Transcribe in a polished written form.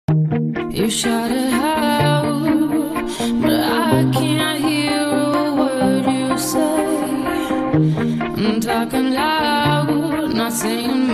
You shout it out, but I can't hear a word you say. I'm talking loud, not saying